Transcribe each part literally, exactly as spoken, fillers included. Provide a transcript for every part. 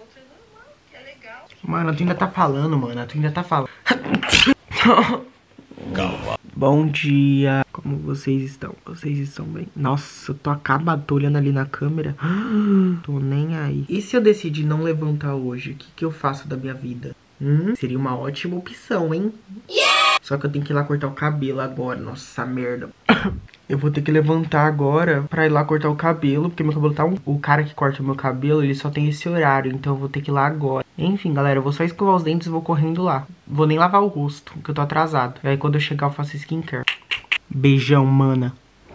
Mano, tu ainda tá falando, mano. Tu ainda tá falando. Bom dia. Como vocês estão? Vocês estão bem? Nossa, eu tô acabado. Tô olhando ali na câmera. Tô nem aí. E se eu decidir não levantar hoje? O que que eu faço da minha vida? Hum? Seria uma ótima opção, hein? Yeah! Só que eu tenho que ir lá cortar o cabelo agora. Nossa, merda. Eu vou ter que levantar agora pra ir lá cortar o cabelo, porque meu cabelo tá um... O cara que corta o meu cabelo, ele só tem esse horário, então eu vou ter que ir lá agora. Enfim, galera, eu vou só escovar os dentes e vou correndo lá. Vou nem lavar o rosto, porque eu tô atrasado. E aí quando eu chegar eu faço skincare. Beijão, mana.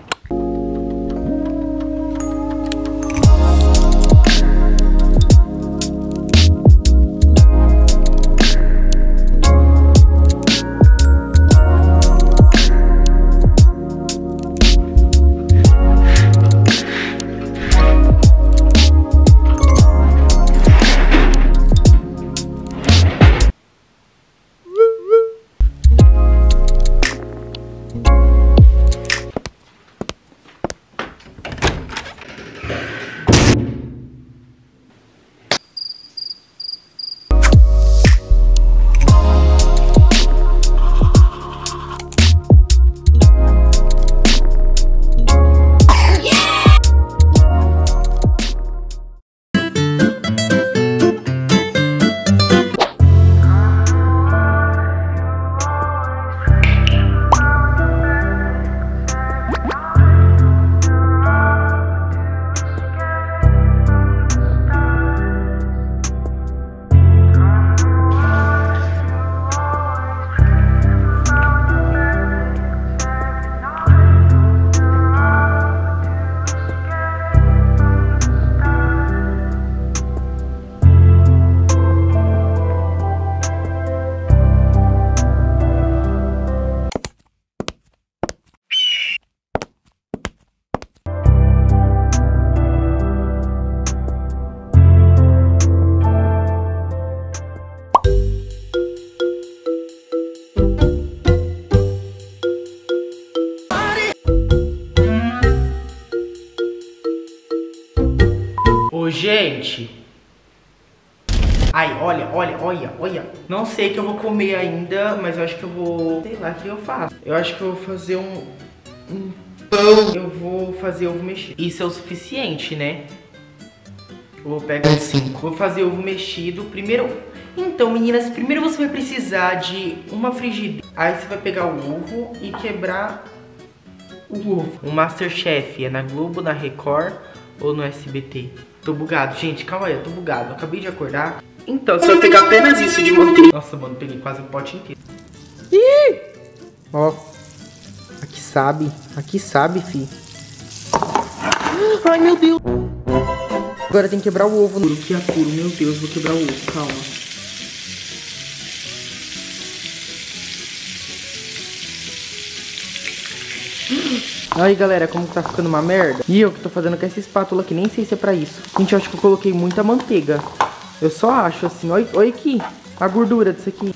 Gente, ai, olha, olha, olha, olha. Não sei o que eu vou comer ainda, mas eu acho que eu vou, sei lá o que eu faço. Eu acho que eu vou fazer um, um pão. Eu vou fazer ovo mexido. Isso é o suficiente, né? Vou pegar um cinco. Vou fazer ovo mexido. Primeiro, então, meninas, primeiro você vai precisar de uma frigideira. Aí você vai pegar o ovo e quebrar o ovo. O Masterchef é na Globo, na Record ou no S B T? Tô bugado, gente, calma aí, eu tô bugado. Eu acabei de acordar. Então, se eu pegar apenas isso de manteiga... Nossa, mano, peguei quase o pote inteiro. Ih! Ó. Aqui sabe. Aqui sabe, fi. Ai, meu Deus. Agora tem que quebrar o ovo. No... Que apuro, meu Deus, vou quebrar o ovo, calma. Aí, galera, como que tá ficando uma merda. E eu que tô fazendo com essa espátula aqui, nem sei se é pra isso. Gente, eu acho que eu coloquei muita manteiga. Eu só acho assim, olha, olha aqui a gordura disso aqui.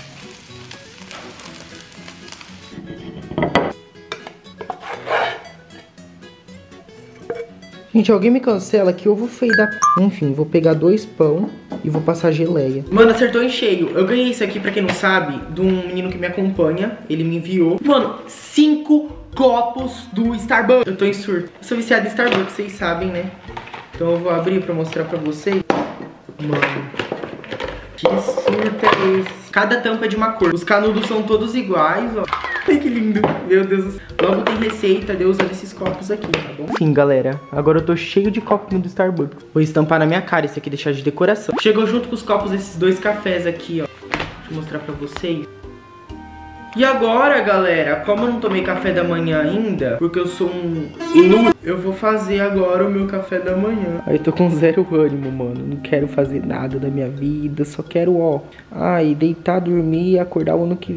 Gente, alguém me cancela, que ovo feio da... Enfim, vou pegar dois pão e vou passar geleia. Mano, acertou em cheio. Eu ganhei isso aqui, pra quem não sabe, de um menino que me acompanha. Ele me enviou. Mano, cinco copos do Starbucks. Eu tô em surto. Eu sou viciado em Starbucks, vocês sabem, né? Então eu vou abrir pra mostrar pra vocês. Mano, que surto é esse? Cada tampa é de uma cor. Os canudos são todos iguais, ó. Ai, que lindo. Meu Deus. Logo tem receita de usar esses copos aqui, tá bom? Enfim, galera. Agora eu tô cheio de copinho do Starbucks. Vou estampar na minha cara esse aqui, deixar de decoração. Chegou junto com os copos esses dois cafés aqui, ó. Deixa eu mostrar pra vocês. E agora, galera, como eu não tomei café da manhã ainda, porque eu sou um inútil, eu vou fazer agora o meu café da manhã. Aí eu tô com zero ânimo, mano. Não quero fazer nada da minha vida. Só quero, ó, ai, deitar, dormir e acordar o ano que vem.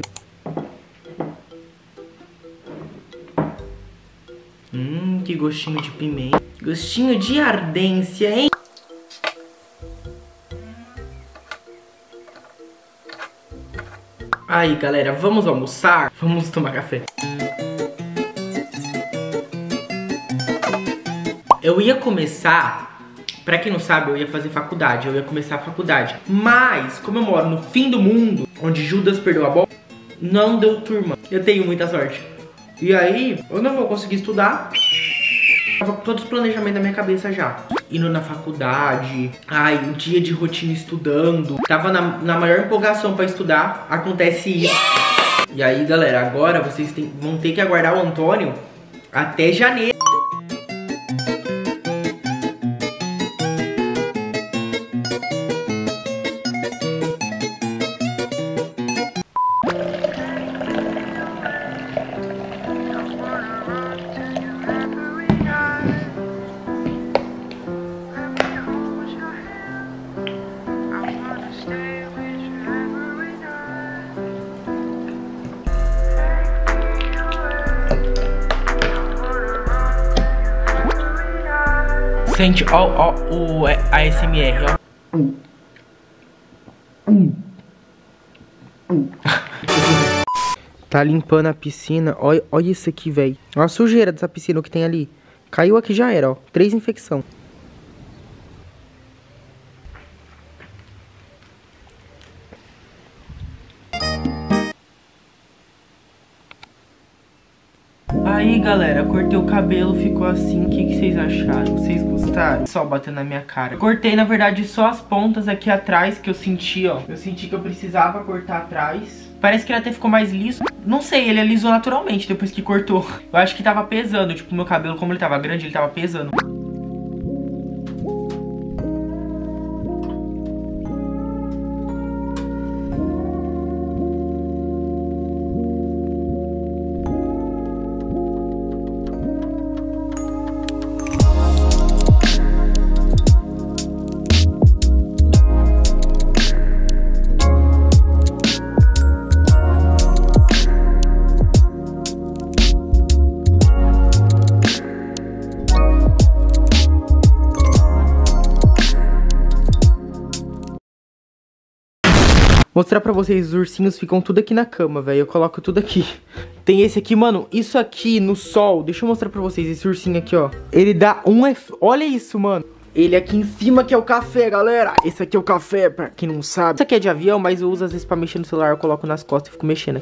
Hum, que gostinho de pimenta. Gostinho de ardência, hein? Aí, galera, vamos almoçar? Vamos tomar café. Eu ia começar Pra quem não sabe, eu ia fazer faculdade, eu ia começar a faculdade. Mas, como eu moro no fim do mundo, onde Judas perdeu a bola, não deu turma. Eu tenho muita sorte. E aí, eu não vou conseguir estudar. Tava com todos os planejamentos na minha cabeça já. Indo na faculdade, ai, um dia de rotina estudando. Tava na, na maior empolgação pra estudar, acontece isso. E aí, galera, agora vocês tem, vão ter que aguardar o Antônio até janeiro. Sente, ó, ó, o A S M R, ó. Tá limpando a piscina. Olha, olha isso aqui, velho. Olha a sujeira dessa piscina que tem ali. Caiu aqui, já era, ó. Três infecções. Aí, galera, cortei o cabelo, ficou assim. O que, que vocês acharam? Vocês gostaram? Só batendo na minha cara. Eu cortei, na verdade, só as pontas aqui atrás que eu senti, ó. Eu senti que eu precisava cortar atrás. Parece que ele até ficou mais liso. Não sei, ele alisou naturalmente depois que cortou. Eu acho que tava pesando, tipo, meu cabelo, como ele tava grande, ele tava pesando. Mostrar pra vocês, os ursinhos ficam tudo aqui na cama, velho. Eu coloco tudo aqui. Tem esse aqui, mano, isso aqui no sol. Deixa eu mostrar pra vocês, esse ursinho aqui, ó. Ele dá um... F... Olha isso, mano. Ele aqui em cima que é o café, galera. Esse aqui é o café, pra quem não sabe. Isso aqui é de avião, mas eu uso às vezes pra mexer no celular. Eu coloco nas costas e fico mexendo.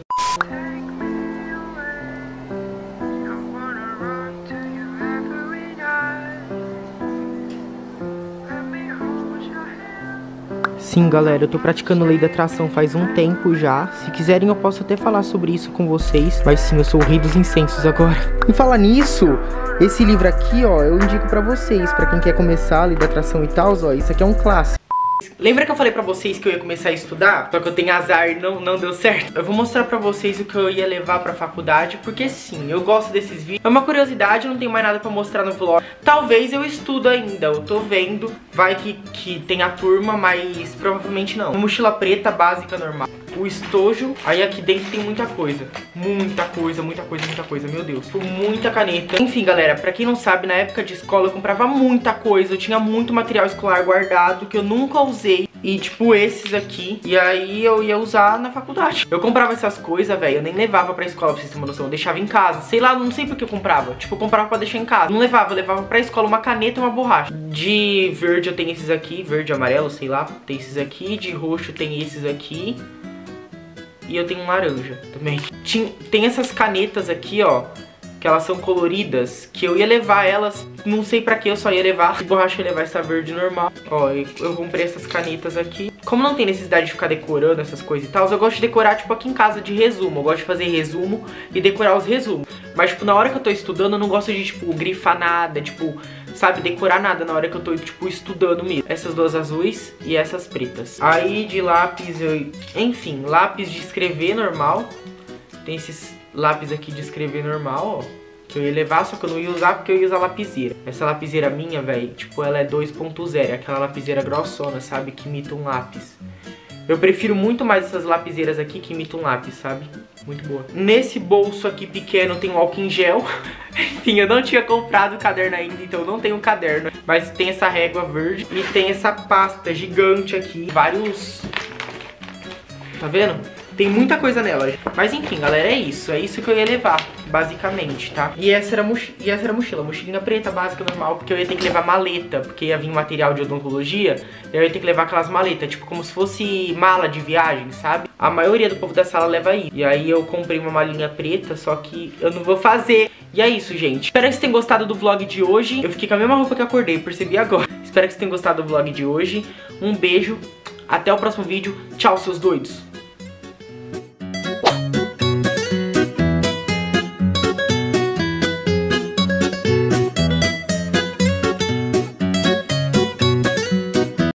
Sim, galera, eu tô praticando lei da atração faz um tempo já. Se quiserem eu posso até falar sobre isso com vocês. Mas sim, eu sou o rei dos incensos agora. E falar nisso, esse livro aqui, ó, eu indico pra vocês. Pra quem quer começar a lei da atração e tal, ó, isso aqui é um clássico. Lembra que eu falei pra vocês que eu ia começar a estudar? Só que eu tenho azar e não, não deu certo. Eu vou mostrar pra vocês o que eu ia levar pra faculdade. Porque sim, eu gosto desses vídeos. É uma curiosidade, eu não tenho mais nada pra mostrar no vlog. Talvez eu estudo ainda, eu tô vendo. Vai que, que tem a turma, mas provavelmente não. Mochila preta básica normal. O estojo, aí aqui dentro tem muita coisa. Muita coisa, muita coisa, muita coisa, meu Deus. Muita caneta. Enfim, galera, pra quem não sabe, na época de escola eu comprava muita coisa. Eu tinha muito material escolar guardado que eu nunca usei. E tipo esses aqui. E aí eu ia usar na faculdade. Eu comprava essas coisas, velho, eu nem levava pra escola, pra vocês terem uma noção. Eu deixava em casa, sei lá, não sei por que eu comprava. Tipo, eu comprava pra deixar em casa. Não levava, eu levava pra escola uma caneta e uma borracha. De verde eu tenho esses aqui, verde e amarelo, sei lá. Tem esses aqui, de roxo tem esses aqui. E eu tenho um laranja também. Tinha, tem essas canetas aqui, ó, que elas são coloridas, que eu ia levar elas, não sei pra que eu só ia levar. De borracha eu ia levar essa verde normal. Ó, eu, eu comprei essas canetas aqui. Como não tem necessidade de ficar decorando essas coisas e tal, eu gosto de decorar, tipo, aqui em casa de resumo. Eu gosto de fazer resumo e decorar os resumos. Mas, tipo, na hora que eu tô estudando, eu não gosto de, tipo, grifar nada, tipo, sabe, decorar nada na hora que eu tô, tipo, estudando mesmo. Essas duas azuis e essas pretas. Aí, de lápis, eu... enfim, lápis de escrever normal. Tem esses lápis aqui de escrever normal, ó, que eu ia levar, só que eu não ia usar porque eu ia usar lapiseira. Essa lapiseira minha, velho, tipo, ela é dois ponto zero, é aquela lapiseira grossona, sabe, que imita um lápis. Eu prefiro muito mais essas lapiseiras aqui que imitam um lápis, sabe? Muito boa. Nesse bolso aqui pequeno tem um álcool em gel. Enfim, eu não tinha comprado o caderno ainda, então eu não tenho um caderno. Mas tem essa régua verde e tem essa pasta gigante aqui. Vários... Tá vendo? Tem muita coisa nela. Mas enfim, galera, é isso. É isso que eu ia levar, basicamente, tá? E essa era a, moch... e essa era a mochila. Mochilinha preta, básica, normal. Porque eu ia ter que levar maleta. Porque ia vir material de odontologia. Eu ia ter que levar aquelas maletas. Tipo, como se fosse mala de viagem, sabe? A maioria do povo da sala leva aí. E aí eu comprei uma malinha preta. Só que eu não vou fazer. E é isso, gente. Espero que vocês tenham gostado do vlog de hoje. Eu fiquei com a mesma roupa que eu acordei, percebi agora. Espero que vocês tenham gostado do vlog de hoje. Um beijo. Até o próximo vídeo. Tchau, seus doidos.